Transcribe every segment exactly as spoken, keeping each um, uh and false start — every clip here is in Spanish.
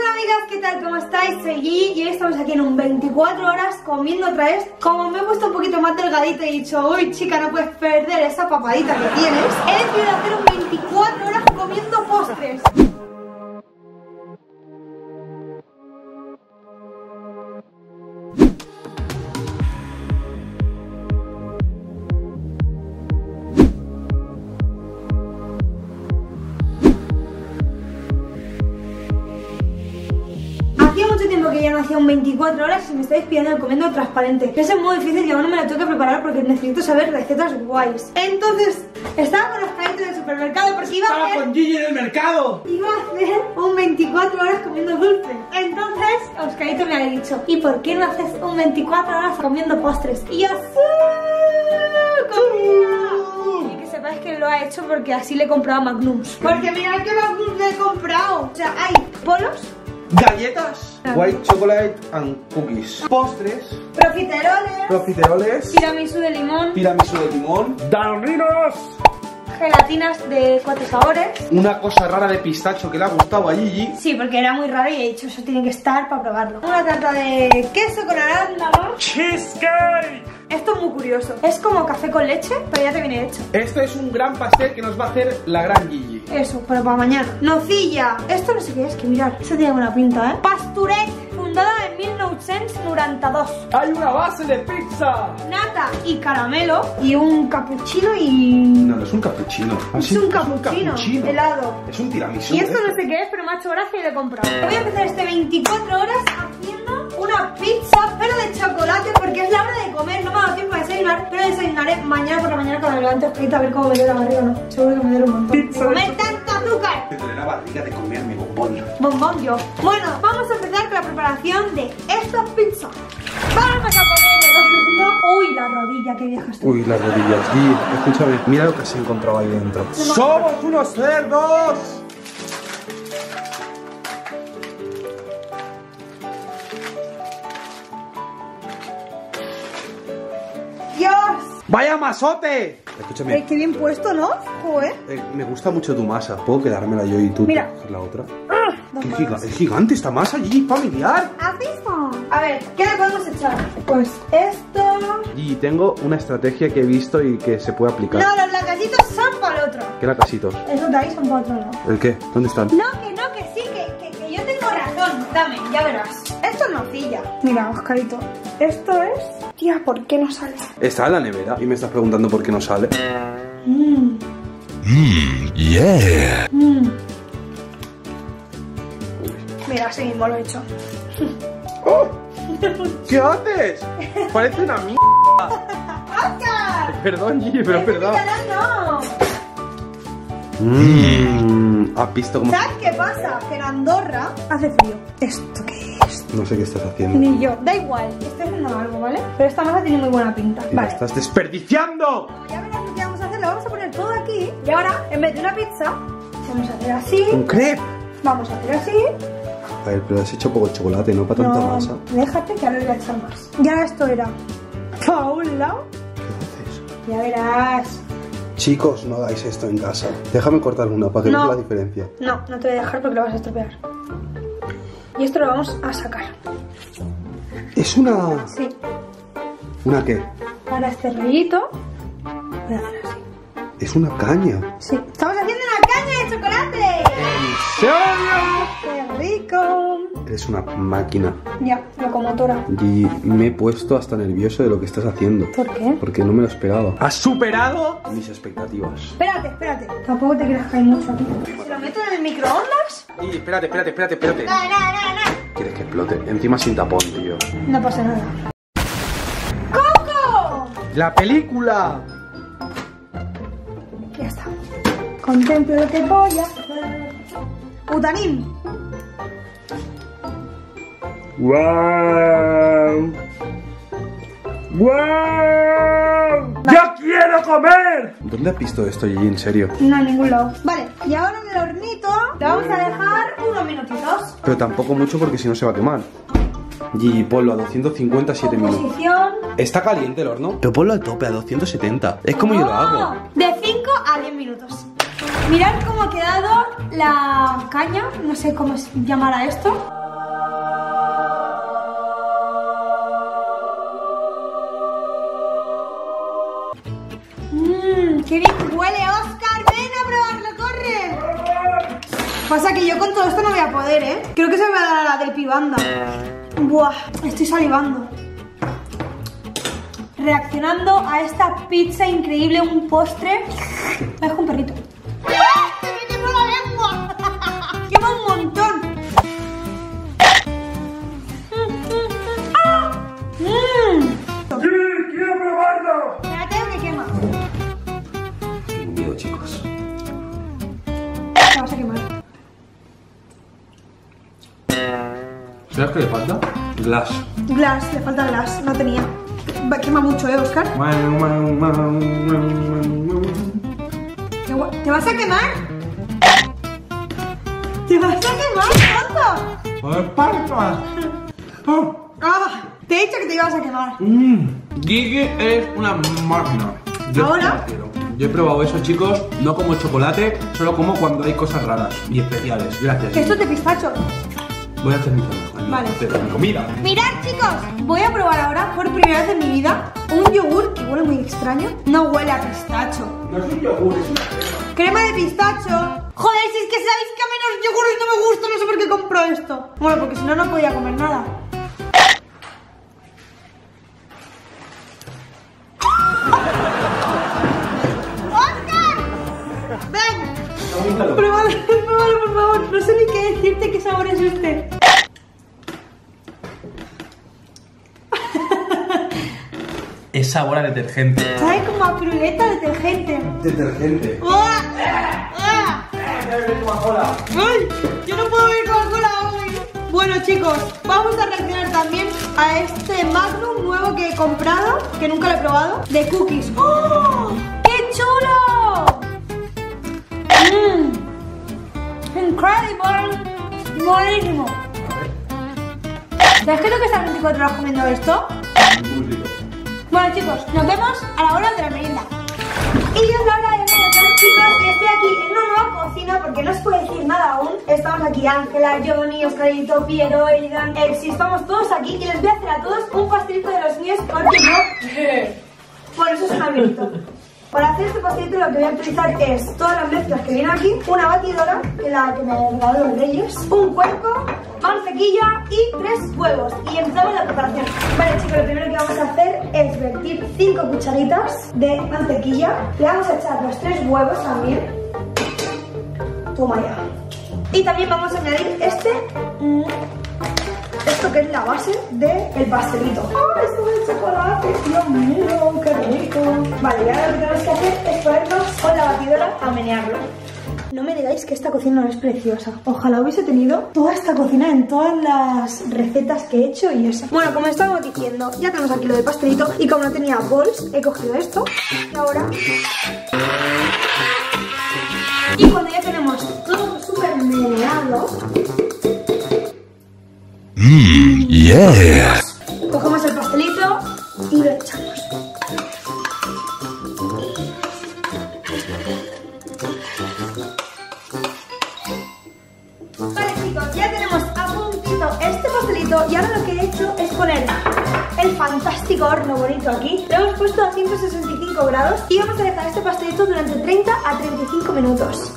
Hola amigas, ¿qué tal? ¿Cómo estáis? Soy Gigi y hoy estamos aquí en un veinticuatro horas comiendo otra vez. Como me he puesto un poquito más delgadita y he dicho, uy chica, no puedes perder esa papadita que tienes, he decidido hacer un veinticuatro horas comiendo postres. Hacía mucho tiempo que ya no hacía un veinticuatro horas y me estáis pidiendo el comiendo transparente. Eso es muy difícil y aún no me lo tengo que preparar porque necesito saber recetas guays. Entonces, estaba con los palitos del supermercado porque iba Estaba a hacer... con Gigi en el mercado. Iba a hacer un veinticuatro horas comiendo dulce. Entonces, Oscarito me ha dicho, ¿y por qué no haces un veinticuatro horas comiendo postres? Y yo, ¡sí! ¡Comida! Y que sepáis que lo ha hecho porque así le he comprado Magnums. Porque mirad qué Magnums le he comprado. O sea, hay polos, Galletas, white chocolate and cookies. Postres, profiteroles, profiteroles, tiramisú de limón, tiramisú de limón, danoninos, gelatinas de cuatro sabores. una cosa rara de pistacho que le ha gustado a Gigi. Sí, porque era muy raro y he dicho, eso tiene que estar para probarlo. Una tarta de queso con arándanos. Cheesecake. Esto es muy curioso. Es como café con leche, pero ya te viene hecho. Esto es un gran pastel que nos va a hacer la gran Gigi. Eso, pero para mañana. Nocilla. Esto no sé qué es, que mirar. Eso tiene buena pinta, ¿eh? Pasturet, fundada en mil novecientos noventa y dos. Hay una base de pizza. Nata y caramelo. Y un cappuccino y... No, no es un cappuccino. Es un cappuccino, helado. Es un tiramisú. Y esto ¿eh? no sé qué es, pero me ha hecho gracia y lo he comprado. Voy a empezar este veinticuatro horas haciendo una pizza, pero de chocolate, porque es la hora de comer. No me ha dado tiempo de desayunar, pero desayunaré mañana por la mañana cuando me levante Oscarito a ver cómo me duele la barriga o no. Seguro que me duele un montón. Pizza, ¡Comer eso. tanto azúcar! Me duele la barriga de comerme bombón. Bombón yo. Bueno, vamos a empezar con la preparación de esta pizza. Vamos a poner el horno. Uy, la rodilla, qué vieja estoy. Uy, las rodillas. Gigi, escúchame, mira lo que se encontraba ahí dentro. ¡Somos unos cerdos! ¡Dios! ¡Vaya masote! Escúchame, Eh, qué bien puesto, ¿no? Joder. eh, me gusta mucho tu masa. ¿Puedo quedármela yo y tú Mira. coger la otra? Ah, ¡Qué giga- es gigante esta masa, Gigi! ¡Familiar! ¿Has visto? A ver, ¿qué le podemos echar? Pues esto... Gigi, tengo una estrategia que he visto y que se puede aplicar. No, los lacasitos son para el otro. ¿Qué lacasitos? Esos de ahí son para otro, ¿no? ¿El qué? ¿Dónde están? No, que no, que sí, que, que, que yo tengo razón. Dame, ya verás. Esto es nocilla. Mira, Oscarito, esto es... Tía, ¿por qué no sale? Está en la nevera y me estás preguntando por qué no sale. Mmm. Mmm, yeah. Mmm. Mira, así mismo lo he hecho. ¡Oh! ¿Qué haces? Parece una mierda. ¡Oscar! Perdón, Gigi, pero es verdad. No. Mmm. ¿Has visto cómo...? ¿Sabes qué pasa? Que en Andorra hace frío. ¿Esto qué es? No sé qué estás haciendo. Ni yo. Da igual, estoy haciendo algo, ¿vale? Pero esta masa tiene muy buena pinta. Y la Vale. estás desperdiciando. Como ya verás lo que vamos a hacer, lo vamos a poner todo aquí. Y ahora, en vez de una pizza, vamos a hacer así. Un crepe. Vamos a hacer así. A ver, pero has hecho poco chocolate, no para tanta No, masa. déjate que ahora le voy a echar más. Ya esto era para un lado. ¿Qué haces? Ya verás. Chicos, no hagáis esto en casa. Déjame cortar una para que No. veas la diferencia. No, no te voy a dejar porque lo vas a estropear. Y esto lo vamos a sacar. Es una... Sí. ¿Una qué? Para este rollito voy a hacer así. Es una caña. Sí. ¡Estamos haciendo una caña de chocolate! ¿En serio? ¡Qué rico! Eres una máquina. Ya, locomotora. Y me he puesto hasta nervioso de lo que estás haciendo. ¿Por qué? Porque no me lo esperaba. ¿Has superado mis expectativas? Espérate, espérate. Tampoco te creas que hay mucho aquí. ¿Se lo meto en el microondas? Y espérate, espérate, espérate, espérate. No, no, no, no. ¿Quieres que explote? Encima sin tapón, tío. No pasa nada. ¡Coco! ¡La película! Ya está. Contemplo lo que voy a hacer. ¡Putanín! ¡Wow! ¡Wow! ¡Yo quiero comer! ¿Dónde has visto esto, Gigi? En serio. No, en ningún lado. Vale, y ahora en el hornito lo vamos a dejar unos minutitos. Pero tampoco mucho porque si no se va a quemar. Gigi, ponlo a doscientos cincuenta, siete minutos. Posición. ¿Está caliente el horno? Pero ponlo al tope, a doscientos setenta. Es como yo lo hago. De cinco a diez minutos. Mirad cómo ha quedado la caña. No sé cómo se llamará esto. probarlo, corre. Pasa que yo con todo esto no voy a poder, ¿eh? Creo que se me va a dar a la del pibanda. Buah, estoy salivando. Reaccionando a esta pizza increíble, un postre. Me dejo un perrito. ¡Ah! ¡Se me quemó la lengua! ¡Quema un montón! ¡Ah! ¡Mmm! ¡Sí, quiero probarlo! Espérate que quema. Tengo miedo, chicos. Te vas a quemar. ¿Sabes qué le falta? Glass. Glass, le falta glass, no tenía. Va, quema mucho, ¿eh, Oscar? ¿Te, ¿Te vas a quemar? ¿Te vas a quemar, tonto? ¡Joder, parpa! Ah, te he dicho que te ibas a quemar. Mmm, Gigi es una máquina. Yo ¿Ahora? quiero. Yo he probado eso, chicos, no como chocolate, solo como cuando hay cosas raras y especiales. Gracias. Que esto es de pistacho. Voy a hacer mi comida. Vale. Hacer mi comida. Mirad, chicos, voy a probar ahora por primera vez en mi vida un yogur que huele muy extraño. No huele a pistacho. No es un yogur, es una crema. Crema de pistacho. Joder, si es que sabéis que a mí los yogures no me gustan, no sé por qué compro esto. Bueno, porque si no, no podía comer nada. ¡Oscar! ¡Ven! Pruébalo, pruébalo, por favor. No sé ni qué decirte qué sabor es este. Es sabor a detergente. Sabe como a piruleta detergente. Detergente. ¡Uah! ¡Uah! ¡Ay! Yo no puedo beber Coca-Cola hoy. Bueno, chicos, vamos a reaccionar también a este Magnum nuevo que he comprado, que nunca lo he probado, de cookies. ¡Oh! ¡Qué chulo! ¡Mmm! ¡Incredible! ¡Buenísimo! ¿Sabes qué es lo que están veinticuatro horas comiendo esto? Bueno, chicos, nos vemos a la hora de la merienda. Y es la hora de merendar, chicos, y estoy aquí en una nueva cocina porque no os puedo decir nada aún. Estamos aquí Ángela, Johnny, Oscarito, Piero, Aidan, Elsie, estamos todos aquí y les voy a hacer a todos un pastelito de los míos porque yo... Por eso es un abierto. Para hacer este pastelito lo que voy a utilizar es todas las mezclas que vienen aquí, una batidora, que la que me regaló los Reyes, un cuenco, mantequilla y tres huevos. Y empezamos la preparación. Vale, chicos, lo primero que vamos a hacer es vertir cinco cucharitas de mantequilla. Le vamos a echar los tres huevos también. Toma ya. Y también vamos a añadir este... Mmm, esto que es la base del pastelito. ¡Ah, esto es de chocolate! ¡Dios mío, qué rico! Vale, y ahora lo que tenemos que hacer es ponernos con la batidora a menearlo. No me digáis que esta cocina no es preciosa. Ojalá hubiese tenido toda esta cocina en todas las recetas que he hecho y eso. Bueno, como estábamos diciendo, ya tenemos aquí lo del pastelito. Y como no tenía bols, he cogido esto. Y ahora... Y cuando ya tenemos todo súper meneado... Mmm, yeah. Cogemos el pastelito y lo echamos. Vale, chicos, ya tenemos a puntito este pastelito y ahora lo que he hecho es poner el fantástico horno bonito aquí. Lo hemos puesto a ciento sesenta y cinco grados y vamos a dejar este pastelito durante treinta a treinta y cinco minutos.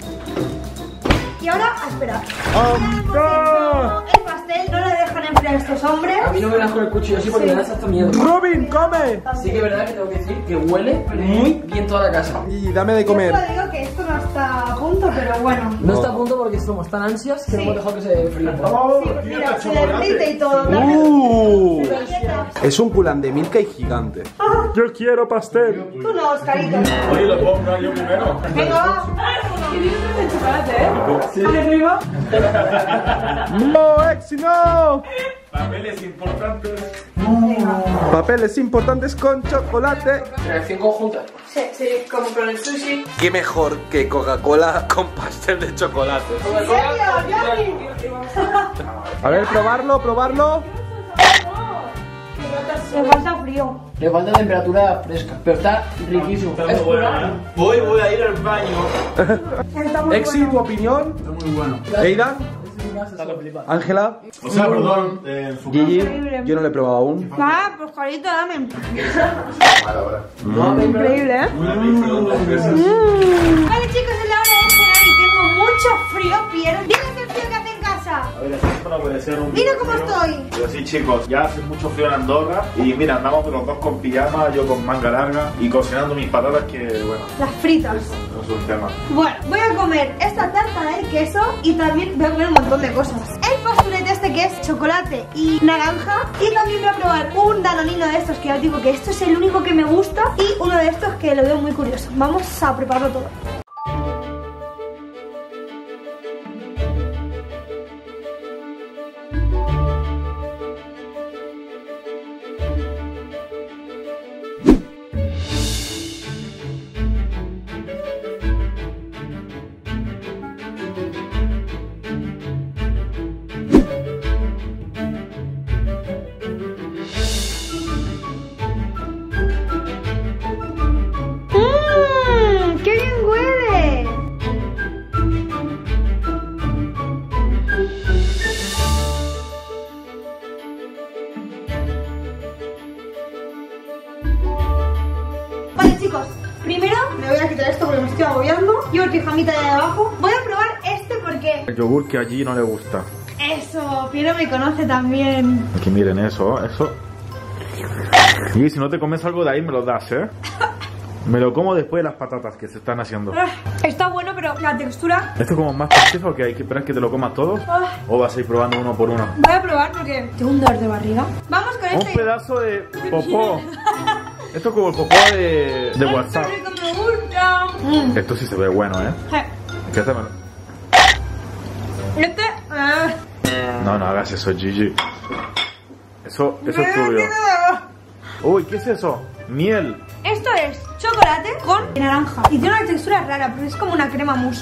Y ahora a esperar. ¡Anda! El pastel no le dejan enfriar a estos hombres. A mí no me das con el cuchillo así porque Sí. me das hasta miedo. ¡Robin, come! Sí que es verdad que tengo que decir que huele muy bien toda la casa. Y dame de Yo comer. solo digo que esto no está a punto, pero bueno. No está a punto porque estamos tan ansias que Sí. no hemos dejado que se fríe. ¡Oh, Sí, mira, se derrite y todo. ¡Uh! Galletas. Es un culán de Milka y gigante. Yo quiero pastel. Tú no, Oscarito. Oye, lo puedo comprar yo primero. Venga, va. ¡No, Exi, no! Papeles importantes. Papeles importantes con chocolate. Reacción conjunta. Sí, sí, como con el sushi. ¿Qué mejor que Coca-Cola con pastel de chocolate? ¿En serio, Johnny? A ver, probarlo, probarlo. Me falta frío. Le falta temperatura fresca, pero está riquísimo. Está Es muy bueno. Voy, voy a ir al baño. Está muy Exi, bueno. ¿tu opinión? Está muy bueno. Eidan, Ángela, O sea, perdón, eh, en su Gigi, Increíble. yo no lo he probado aún. Ah, pues Oscarito, dame. No, ven, Increíble, ¿eh? Una micro, dos veces. Vale, chicos, es la hora frío, Piero. Dime el frío que hace en casa. A ver, esto no puede ser un Mira vídeo cómo frío. estoy. Pero sí, chicos, ya hace mucho frío en Andorra. Y mira, andamos los dos con pijama, yo con manga larga. Y cocinando mis patatas que, bueno, Las fritas. no es un tema. Bueno, voy a comer esta tarta de queso y también voy a comer un montón de cosas. El posturete este que es chocolate y naranja. Y también voy a probar un danonino de estos que ya os digo que esto es el único que me gusta. Y uno de estos que lo veo muy curioso. Vamos a prepararlo todo. Chicos, primero me voy a quitar esto porque me estoy agobiando. Llevo el pijamita de abajo. Voy a probar este porque... El yogur que allí no le gusta. Eso, Piero me conoce también. Aquí miren eso, eso. Y si no te comes algo de ahí me lo das, ¿eh? Me lo como después de las patatas que se están haciendo. Ah, está bueno, pero la textura... ¿Esto es como más pastizo que hay que esperar que te lo comas todo? Ah. ¿O vas a ir probando uno por uno? Voy a probar porque tengo un dolor de barriga. Vamos con Un este. pedazo de popó. Esto es como el popó de, de Ay, WhatsApp. qué rico, me gusta. Mm. Esto sí se ve bueno, ¿eh? Eh, ¿Qué hace? Este... ah. No, no hagas eso, Gigi. Eso, eso es tuyo. Uy, ¿qué es eso? Miel. Esto es chocolate con naranja. Y tiene una textura rara, pero es como una crema mousse.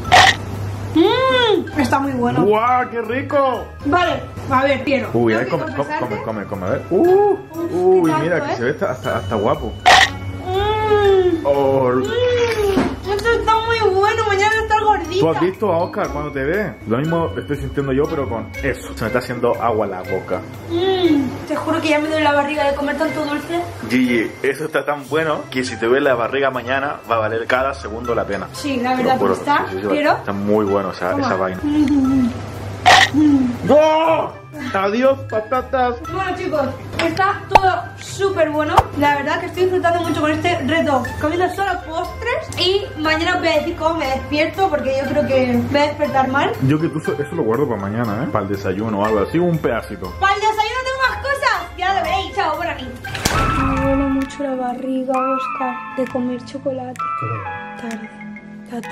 Mmm, está muy bueno. ¡Guau, qué rico! Vale, a ver, Piero. Uy, tengo ahí que come, come, confesarte. come, come, come, a ver. Uh, uy, qué mira, tanto, que ¿eh? se ve hasta, hasta, hasta guapo. Mmm, Oh, mmm, esto está muy bueno. Mañana voy a estar gordita. ¿tú has visto a Oscar cuando te ve? Lo mismo estoy sintiendo yo, pero con eso. Se me está haciendo agua en la boca. Mmm, te juro que ya me duele la barriga de comer tanto dulce. Gigi, eso está tan bueno que si te duele la barriga mañana va a valer cada segundo la pena. Sí, la Te lo verdad que juro. está, Sí, sí, sí, pero... está muy bueno esa, Toma. esa vaina. Mm. ¡No! ¡Adiós, patatas! Bueno, chicos, está todo súper bueno. La verdad que estoy disfrutando mucho con este reto, comiendo solo postres. Y mañana os voy a decir cómo me despierto, porque yo creo que voy a despertar mal. Yo que tú eso eso lo guardo para mañana, ¿eh? Para el desayuno o algo así, un pedacito. Para el desayuno tengo más cosas. Ya lo veréis, chao, por aquí. Me duele mucho la barriga, Oscar, de comer chocolate. Tarde, las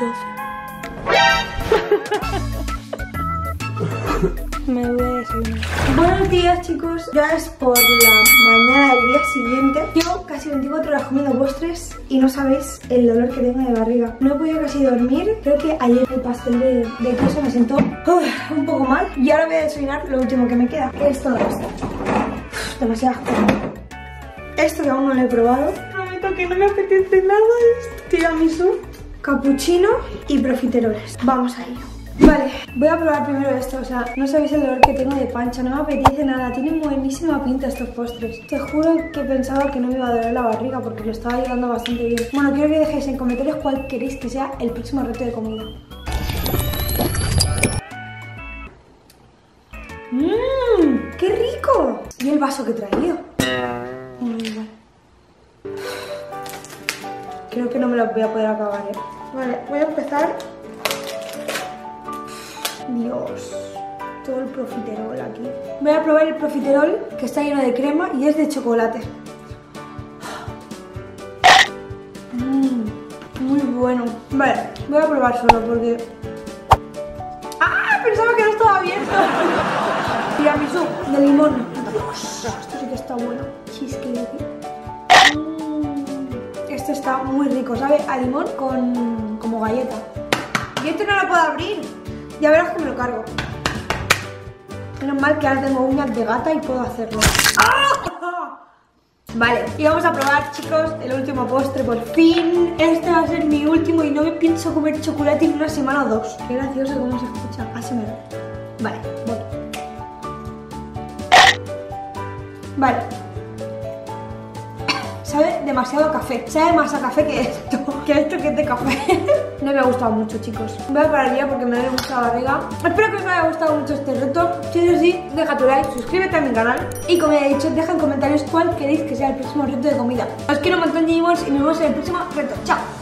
doce. Me voy a desayunar. Buenos días, chicos. Ya es por la mañana del día siguiente. Llevo casi veinticuatro horas comiendo postres y no sabéis el dolor que tengo de barriga. No he podido casi dormir. Creo que ayer el pastel de, de queso me sentó uf, un poco mal. Y ahora voy a desayunar lo último que me queda, que es todo esto. Uf, demasiadas cosas. Esto que aún no lo he probado. Prometo que no me apetece nada esto. Tiramisú, capuchino y profiteroles. Vamos a ello. Vale, voy a probar primero esto, o sea, no sabéis el dolor que tengo de pancha, no me apetece nada, tienen buenísima pinta estos postres. Te juro que pensaba que no me iba a doler la barriga porque lo estaba llevando bastante bien. Bueno, quiero que dejéis en comentarios cuál queréis que sea el próximo reto de comida. ¡Mmm! ¡Qué rico! Y el vaso que he traído. Mm, vale. Creo que no me lo voy a poder acabar, ¿eh? Vale, voy a empezar. Dios, todo el profiterol aquí. Voy a probar el profiterol que está lleno de crema y es de chocolate. Mmm, muy bueno. Vale, voy a probar solo porque... ¡Ah! Pensaba que no estaba abierto. Tiramisú de limón. Dios, esto sí que está bueno. Cheesecake. Mm, esto está muy rico, ¿sabe? A limón con... como galleta. Y esto no lo puedo abrir. Ya verás que me lo cargo. Menos mal que ahora tengo uñas de gata y puedo hacerlo. ¡Ah! Vale, y vamos a probar, chicos, el último postre por fin. Este va a ser mi último y no me pienso comer chocolate en una semana o dos. Qué gracioso cómo se escucha. Así me da. Vale, voy. Vale. sabe demasiado a café. Sabe más a café que esto, que esto que es de café. No me ha gustado mucho, chicos. Voy a parar ya porque me duele mucho la barriga. Espero que os haya gustado mucho este reto. Si es así, deja tu like, suscríbete a mi canal. Y como ya he dicho, deja en comentarios cuál queréis que sea el próximo reto de comida. Os quiero un montón, Gmos, y nos vemos en el próximo reto. ¡Chao!